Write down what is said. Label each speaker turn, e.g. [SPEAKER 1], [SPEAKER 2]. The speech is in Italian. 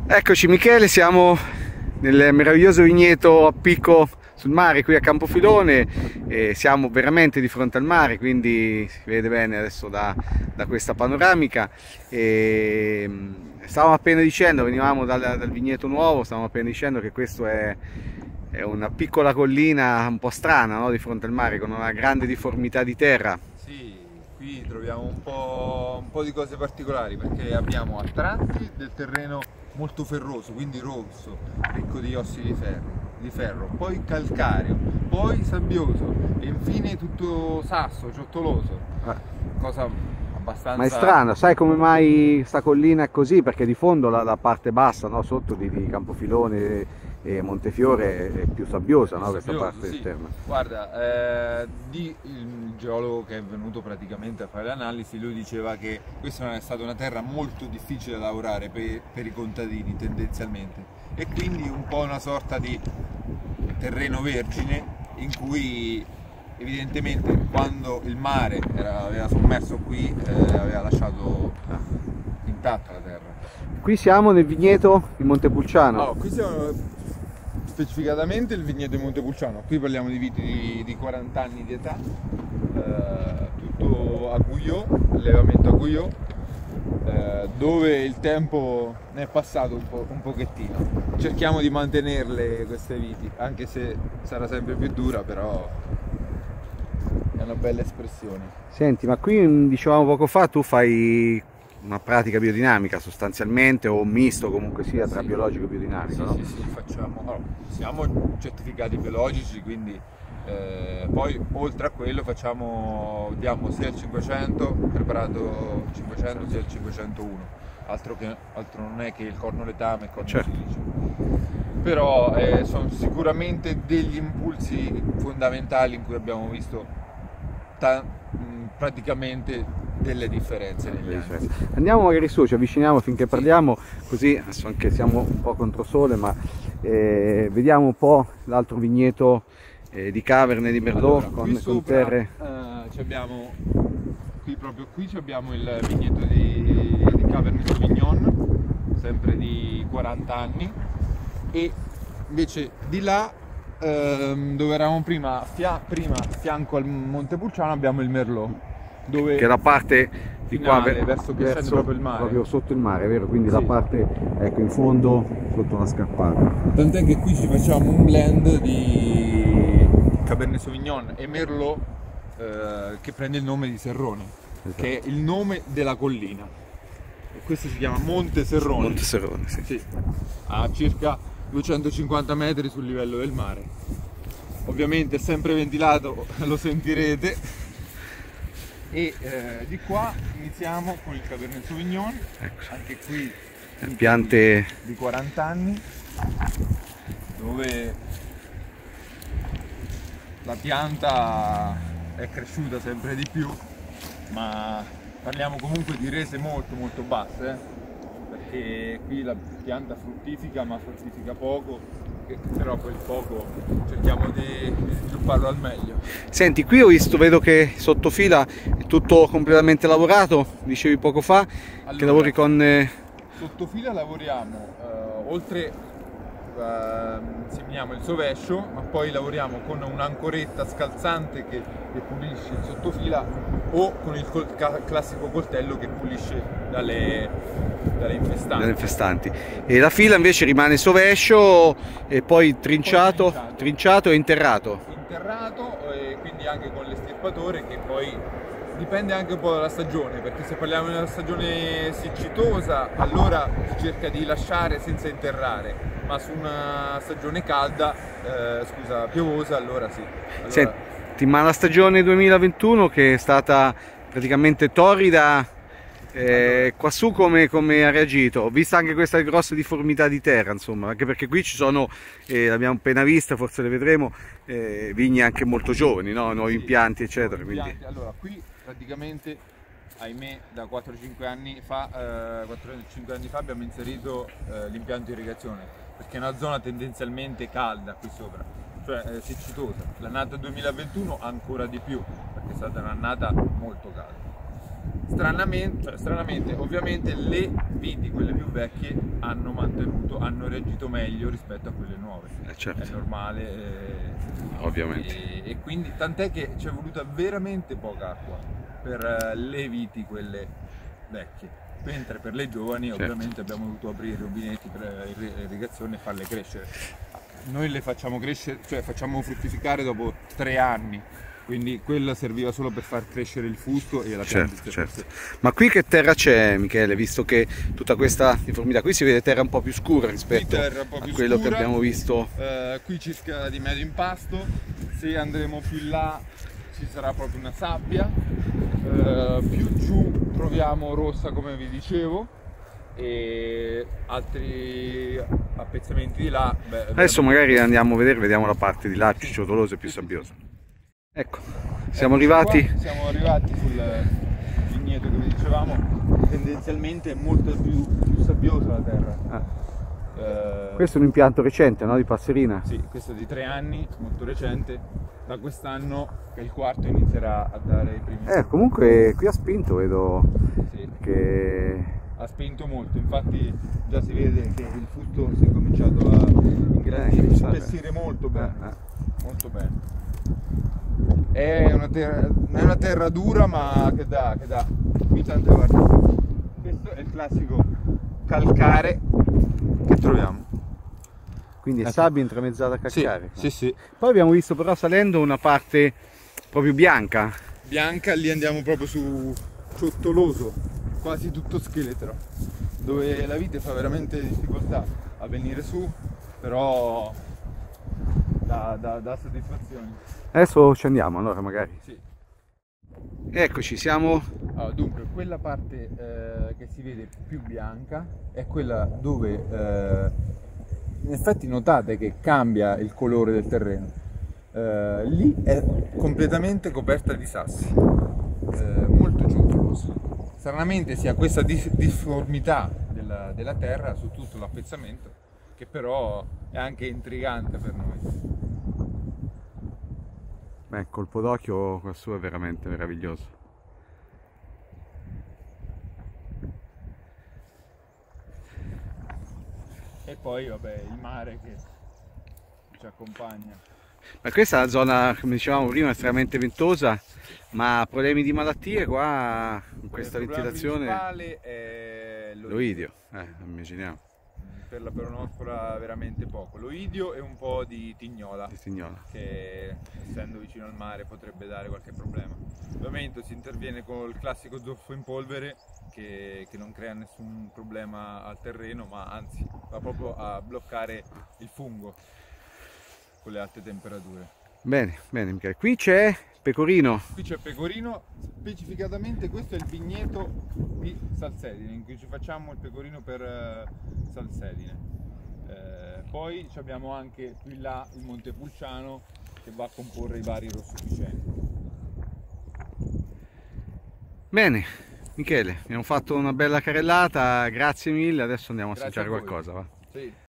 [SPEAKER 1] Eccoci Michele, siamo nel meraviglioso vigneto a picco sul mare qui a Campofilone e siamo veramente di fronte al mare, quindi si vede bene adesso da questa panoramica. Stavamo appena dicendo, venivamo dal vigneto nuovo, stavamo appena dicendo che questo è una piccola collina un po' strana, no? Di fronte al mare, con una grande difformità di terra.
[SPEAKER 2] Sì, qui troviamo un po' di cose particolari, perché abbiamo a tratti del terreno molto ferroso, quindi rosso, ricco di ossidi di ferro, poi calcareo, poi sabbioso e infine tutto sasso, ciottoloso. Cosa abbastanza...
[SPEAKER 1] Ma è strano, sai come mai sta collina è così? Perché di fondo la parte bassa, no? Sotto di Campofilone e Montefiore è più sabbiosa, no? Questa parte
[SPEAKER 2] sì.
[SPEAKER 1] esterna.
[SPEAKER 2] Guarda, il geologo che è venuto praticamente a fare l'analisi, lui diceva che questa è stata una terra molto difficile da lavorare per i contadini tendenzialmente, e quindi un po' una sorta di terreno vergine in cui evidentemente quando il mare aveva sommerso qui aveva lasciato intatta la terra.
[SPEAKER 1] Qui siamo nel vigneto di Montepulciano.
[SPEAKER 2] Oh, qui siamo specificatamente il vigneto di Montepulciano. Qui parliamo di viti di 40 anni di età, tutto a Guyot, allevamento a Guyot, dove il tempo ne è passato un pochettino. Cerchiamo di mantenerle queste viti, anche se sarà sempre più dura, però è una bella espressione.
[SPEAKER 1] Senti, ma qui dicevamo poco fa, tu fai una pratica biodinamica sostanzialmente, o un misto comunque sia tra biologico e biodinamico, no?
[SPEAKER 2] Sì, facciamo, allora, siamo certificati biologici, quindi poi oltre a quello diamo sia il 500, preparato 500, sia il 501, altro non è che il cornoletame e il cornosilice. Però sono sicuramente degli impulsi fondamentali in cui abbiamo visto praticamente delle differenze negli anni.
[SPEAKER 1] Andiamo magari su, ci avviciniamo finché parliamo, così adesso anche siamo un po' contro sole, ma vediamo un po' l'altro vigneto di Cabernet di Merlot.
[SPEAKER 2] Allora,
[SPEAKER 1] con terre.
[SPEAKER 2] Proprio qui abbiamo il vigneto di Cabernet Sauvignon, sempre di 40 anni, e invece di là dove eravamo prima a fianco al Montepulciano abbiamo il Merlot, dove
[SPEAKER 1] che è la parte di qua
[SPEAKER 2] verso proprio il mare,
[SPEAKER 1] proprio sotto il mare, vero? Quindi sì. La parte, ecco, in fondo sotto la scarpata.
[SPEAKER 2] Tant'è che qui ci facciamo un blend di Cabernet Sauvignon e Merlot che prende il nome di Serrone, esatto, che è il nome della collina, e questo si chiama Monte Serrone.
[SPEAKER 1] Monte Serrone, sì.
[SPEAKER 2] A circa 250 metri sul livello del mare. Ovviamente è sempre ventilato, lo sentirete. E di qua iniziamo con il Cabernet Sauvignon, ecco. Anche qui
[SPEAKER 1] piante
[SPEAKER 2] di 40 anni, dove la pianta è cresciuta sempre di più, ma parliamo comunque di rese molto basse, perché qui la pianta fruttifica, ma fruttifica poco, però quel poco cerchiamo di svilupparlo al meglio.
[SPEAKER 1] Senti, qui vedo che sottofila è tutto completamente lavorato, dicevi poco fa, allora, che lavori con...
[SPEAKER 2] Sottofila lavoriamo, oltre seminiamo il sovescio, ma poi lavoriamo con un'ancoretta scalzante che pulisce il sottofila, o con il classico coltello che pulisce dalle infestanti.
[SPEAKER 1] E la fila invece rimane sovescio e poi trinciato e interrato.
[SPEAKER 2] E quindi anche con l'estirpatore, che poi dipende anche un po' dalla stagione, perché se parliamo di una stagione siccitosa allora si cerca di lasciare senza interrare, ma su una stagione calda, piovosa, allora sì. Allora...
[SPEAKER 1] Senti, ma la stagione 2021, che è stata praticamente torrida, quassù come ha reagito? Ho visto anche questa grossa difformità di terra, insomma, anche perché qui ci sono, l'abbiamo appena vista, forse le vedremo, vigne anche molto giovani, no? Nuovi impianti eccetera. Quindi...
[SPEAKER 2] Allora, qui praticamente, ahimè, da 4-5 anni fa abbiamo inserito l'impianto irrigazione, perché è una zona tendenzialmente calda qui sopra, cioè siccitosa. L'annata 2021 ancora di più, perché è stata un'annata molto calda. Stranamente, ovviamente le viti, quelle più vecchie, hanno reagito meglio rispetto a quelle nuove.
[SPEAKER 1] Certo.
[SPEAKER 2] È normale.
[SPEAKER 1] Ovviamente.
[SPEAKER 2] E quindi, tant'è che ci è voluta veramente poca acqua per le viti, quelle vecchie. Mentre per le giovani,
[SPEAKER 1] certo,
[SPEAKER 2] ovviamente abbiamo dovuto aprire i rubinetti per irrigazione e farle crescere. Noi le facciamo crescere, cioè facciamo fruttificare dopo 3 anni. Quindi quella serviva solo per far crescere il fusto e la pianta.
[SPEAKER 1] Certo. Ma qui che terra c'è, Michele? Visto che tutta questa difformità, qui si vede terra un po' più scura rispetto a quello che abbiamo visto.
[SPEAKER 2] Qui circa di medio impasto, se andremo più in là ci sarà proprio una sabbia, più giù troviamo rossa come vi dicevo, e altri appezzamenti di là.
[SPEAKER 1] Adesso magari andiamo a vedere, vediamo la parte di là più ciottolosa e più sabbiosa. Ecco, siamo arrivati
[SPEAKER 2] sul vigneto che vi dicevamo. Tendenzialmente è molto più sabbiosa la terra.
[SPEAKER 1] Questo è un impianto recente, no? Di passerina?
[SPEAKER 2] Sì, questo è di 3 anni, molto recente. Da quest'anno, che è il quarto, inizierà a dare i primi.
[SPEAKER 1] Comunque qui ha spinto, vedo,
[SPEAKER 2] sì,
[SPEAKER 1] che
[SPEAKER 2] ha spinto molto, infatti già si vede che il fusto si è cominciato a ingrandire, spessire molto bene, molto bene. È una terra dura, ma che dà qui tante guardate. Questo è il classico calcare che troviamo.
[SPEAKER 1] Quindi è sabbia intramezzata a calcare.
[SPEAKER 2] Sì.
[SPEAKER 1] Poi abbiamo visto però salendo una parte proprio bianca.
[SPEAKER 2] Bianca, lì andiamo proprio su ciottoloso, quasi tutto scheletro, dove la vite fa veramente difficoltà a venire su, però dà soddisfazioni.
[SPEAKER 1] Adesso ci andiamo allora magari.
[SPEAKER 2] Sì.
[SPEAKER 1] Eccoci, siamo.
[SPEAKER 2] Dunque, quella parte che si vede più bianca è quella dove in effetti notate che cambia il colore del terreno. Lì è completamente coperta di sassi, molto ciottolosa. Stranamente si ha questa difformità della terra su tutto l'appezzamento, che però è anche intrigante per noi.
[SPEAKER 1] Beh, colpo d'occhio questo è veramente meraviglioso.
[SPEAKER 2] E poi vabbè, il mare che ci accompagna.
[SPEAKER 1] Ma questa è una zona, come dicevamo prima, estremamente ventosa, ma problemi di malattie qua in questa ventilazione?
[SPEAKER 2] Il principale è
[SPEAKER 1] l'oidio, immaginiamo.
[SPEAKER 2] Per la peronospora veramente poco, l'oidio e un po' di tignola, che essendo vicino al mare potrebbe dare qualche problema. Ovviamente si interviene col classico zolfo in polvere che non crea nessun problema al terreno, ma anzi va proprio a bloccare il fungo con le alte temperature.
[SPEAKER 1] Bene Michele, qui c'è pecorino.
[SPEAKER 2] Qui c'è pecorino, specificatamente questo è il vigneto di salsedine in cui ci facciamo il pecorino per salsedine. Poi abbiamo anche più in là il Montepulciano che va a comporre i vari rossofficeni.
[SPEAKER 1] Bene Michele, abbiamo fatto una bella carrellata, grazie mille, adesso andiamo a assaggiare qualcosa, va?
[SPEAKER 2] Sì.